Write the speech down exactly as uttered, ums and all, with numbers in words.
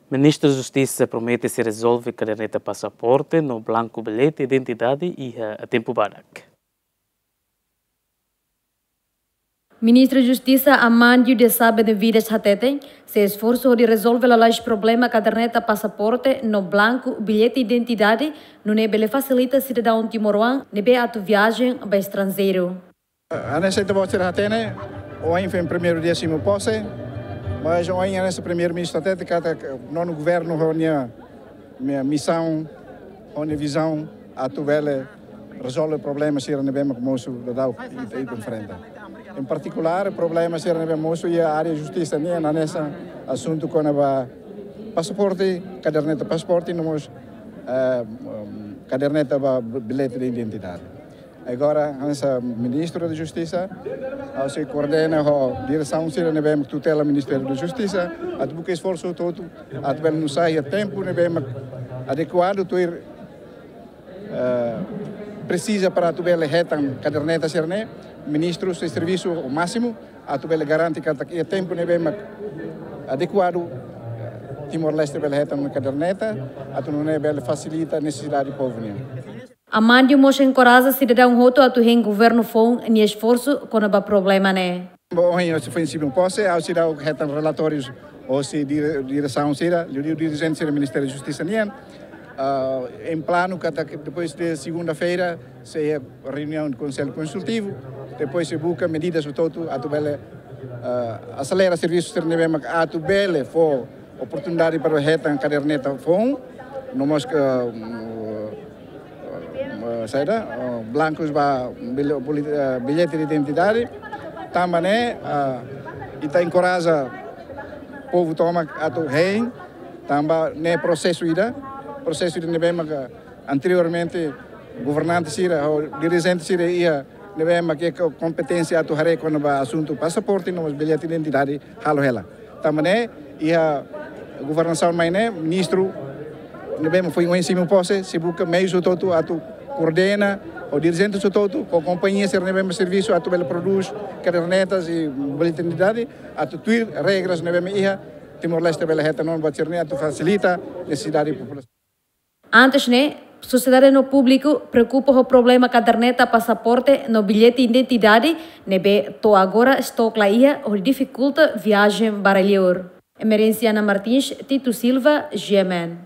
Ministro da Justiça promete se resolve caderneta passaporte no blanco bilhete identidade e a tempo barak. Ministro da Justiça Amandio de Sabe de Vidas Hatete se esforço de resolver o problema caderneta passaporte no blanco bilhete identidade no nebe facilita cidadão timoruan nebe atu viagem para estrangeiro. A nessa voce Hatene, hoje foi o primeiro dia sem posse, mas hoje nesse primeiro ministro Hatete que no governo reúne minha missão, minha visão, atu vele resolve problemas se nebe como isso da e em frente. Em particular, o problema se nebe e a área de justiça nem nesse assunto com a passaporte, caderneta passaporte, nós caderneta bilhete de identidade. Agora, o Ministro da Justiça, se coordena a direção se nebe tutela do Ministério da Justiça, a buscar esforço todo, a vel não sai a tempo nebe adequado ter precisa para tu vel retan caderneta serne ministro se serviço o máximo a tu vel garante que a tempo nebe adequado Timor-Leste vel retan caderneta a tu não vel facilita a necessidade do povo. Amandio mostra encoraja cidadão roto a tu em governo fon ni esforço com o problema né. Bom, se foi em cima posse, ao se dar retan relatórios ou se direção será, o dirigente do Ministério da Justiça nem Uh, em plano que depois de segunda-feira se é reunião do Conselho Consultivo, depois se busca medidas o todo a tu bele uh, acelera serviços ter neve a tu bele for oportunidade para o retan caderneta fon no mos que saída blancos ba bilhete de identidade também e tá encoraja povo toma a tu rei também ne processo ida processo de nebema que anteriormente governante sira ou dirigente sira ia nebema que competência atu hare quando ba assunto passaporte no bilhete de identidade halo hela também ia governação maine ministro nebema foi um ensino posse se busca meios todo atu coordena o dirigente todo com companhia ser nebema serviço atu bela produz cadernetas e bilhete de identidade atu tuir regras nebema ia Timor-Leste bela reta não bater ne atu facilita necessidade da população. Antes, né, sociedade no público preocupa o problema caderneta passaporte no bilhete de identidade, nebe to agora estou claia o dificulta viagem baralhor. Emerenciana Martins, Tito Silva, G M N.